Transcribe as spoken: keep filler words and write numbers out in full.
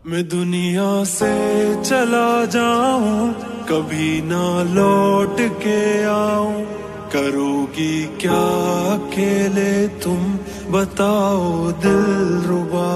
मैं दुनिया से चला जाऊं, कभी ना लौट के आऊं। करोगी क्या अकेले तुम, बताओ दिलरुबा।